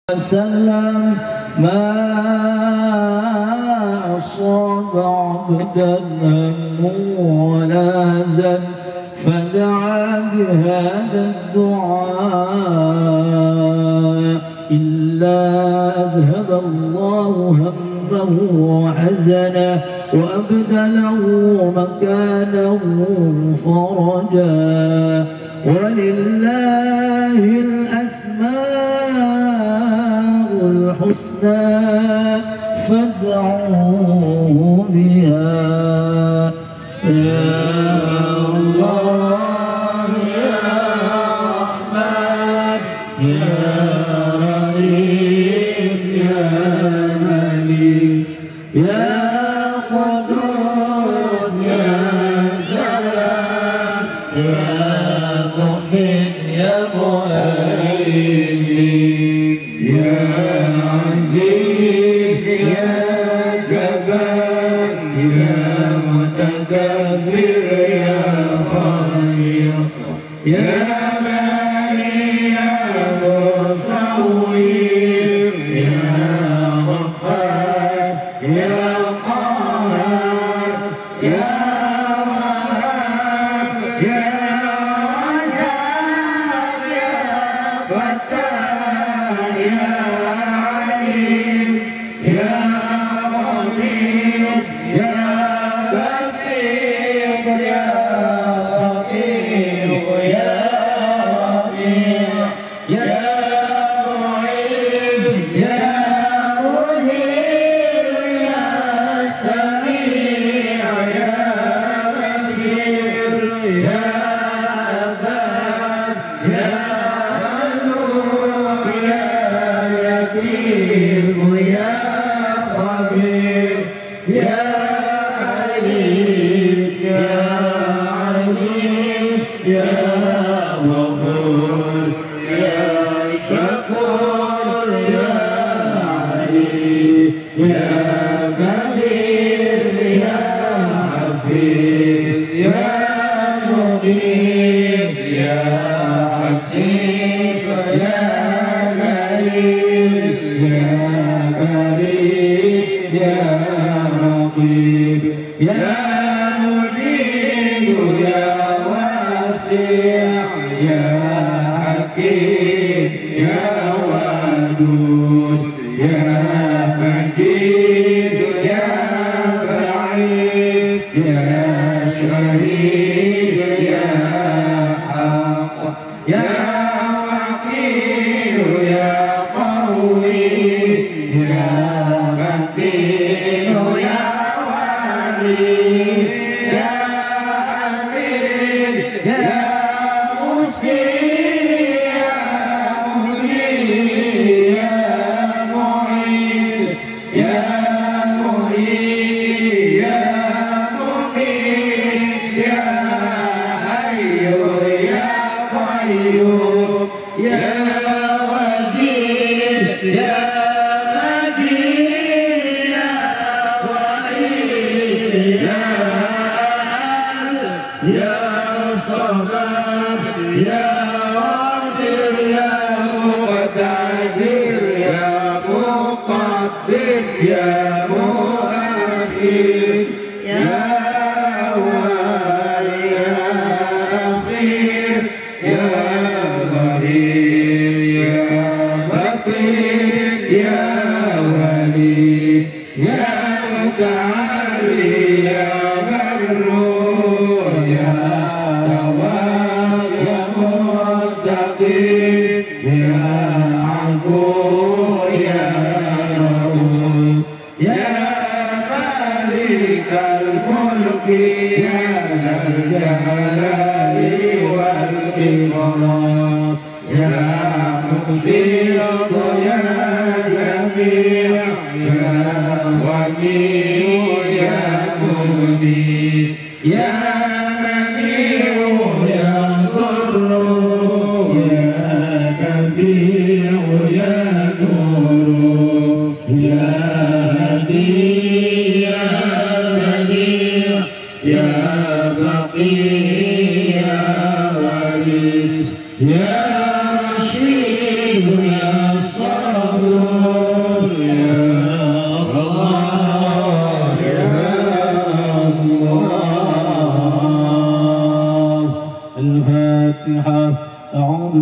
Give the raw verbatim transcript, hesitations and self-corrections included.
وسلم ما أصاب عبدا هم ولا زل فدعا بهذا الدعاء إلا أذهب الله همه وحزنه وأبدله مكانه فرجا. ولله الأسماء الحسنى فادعوه بها يا الله يا رحمن يا رحيم يا مليك يا قدوس يا سلام يا مؤمن يا مهيمن يا عزيز يا جبار يا متكبر يا خالق يا بارئ يا مصور يا غفار يا قهار يا وهاب يا رزاق يا فتاح يا عليم يا رقيب يا بصير يا خبير يا رفيع يا معيد يا مهيب يا سميع يا بشير يا أبان يا نور يا لطيف يا خبير يا عليم يا عليم يا غفور يا شكور يا عليم يا كبير يا حفيظ يا مقيم يا حسيب يا كريم يا كريم يا رقيب يا مجيب يا واسع يا حكيم يا ودود يا مجيد يا بعيد يا شهيد يا حق يا وكيل يا قوي يا متين يا ولي يا حميد يا مسيء يا مهدي يا معيد يا مهيب يا مقيت يا حي يا قيوم يا وديد يا مجيد يا وحيد يا أحد يا صمد يا قادر يا مقتدر يا مقدم يا مؤخر يا أول يا أخير يا ظهير يا بطين يا ولي يا متعالي يا مغرور يا تواب يا متقي يا عفو يا رؤوف يا مالك الملك يا ذا الجلال والإكرام يا مقسط يا جميع يا ولي يا مبين يا منيع يا ضر يا نبيع يا نور يا هدي يا بديع يا بقي يا وريث يا رشيد يا صابر الفاتحة. أعوذ